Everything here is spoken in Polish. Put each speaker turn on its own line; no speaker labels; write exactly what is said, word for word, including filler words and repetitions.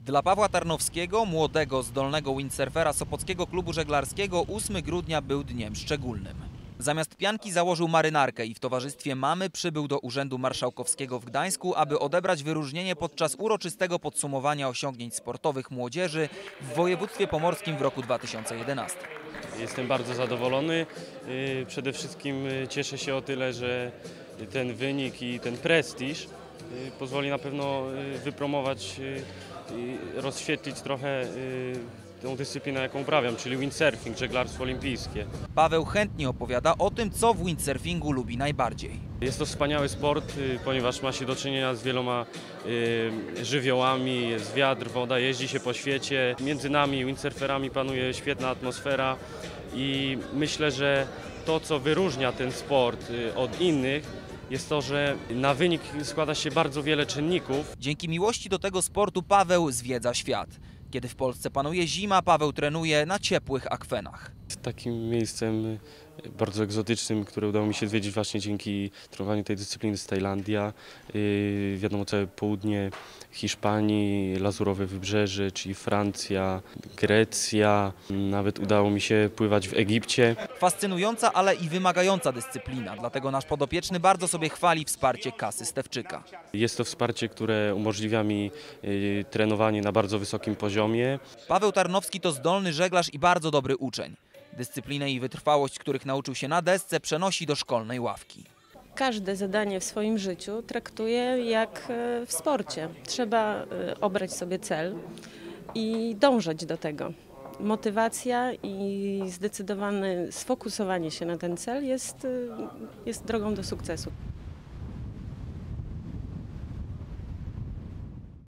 Dla Pawła Tarnowskiego, młodego, zdolnego windsurfera Sopockiego Klubu Żeglarskiego, ósmego grudnia był dniem szczególnym. Zamiast pianki założył marynarkę i w towarzystwie mamy przybył do Urzędu Marszałkowskiego w Gdańsku, aby odebrać wyróżnienie podczas uroczystego podsumowania osiągnięć sportowych młodzieży w województwie pomorskim w roku dwa tysiące jedenastym.
Jestem bardzo zadowolony. Przede wszystkim cieszę się o tyle, że ten wynik i ten prestiż pozwoli na pewno wypromować i rozświetlić trochę tę dyscyplinę, jaką uprawiam, czyli windsurfing, żeglarstwo olimpijskie.
Paweł chętnie opowiada o tym, co w windsurfingu lubi najbardziej.
Jest to wspaniały sport, ponieważ ma się do czynienia z wieloma żywiołami, jest wiatr, woda, jeździ się po świecie. Między nami, windsurferami, panuje świetna atmosfera i myślę, że to, co wyróżnia ten sport od innych, jest to, że na wynik składa się bardzo wiele czynników.
Dzięki miłości do tego sportu Paweł zwiedza świat. Kiedy w Polsce panuje zima, Paweł trenuje na ciepłych akwenach.
Takim miejscem bardzo egzotycznym, które udało mi się zwiedzić właśnie dzięki trenowaniu tej dyscypliny, jest Tajlandia. Yy, wiadomo, całe południe Hiszpanii, Lazurowe Wybrzeże, czyli Francja, Grecja. Nawet udało mi się pływać w Egipcie.
Fascynująca, ale i wymagająca dyscyplina, dlatego nasz podopieczny bardzo sobie chwali wsparcie Kasy Stewczyka.
Jest to wsparcie, które umożliwia mi yy, trenowanie na bardzo wysokim poziomie.
Paweł Tarnowski to zdolny żeglarz i bardzo dobry uczeń. Dyscyplinę i wytrwałość, których nauczył się na desce, przenosi do szkolnej ławki.
Każde zadanie w swoim życiu traktuję jak w sporcie. Trzeba obrać sobie cel i dążyć do tego. Motywacja i zdecydowane sfokusowanie się na ten cel jest, jest drogą do sukcesu.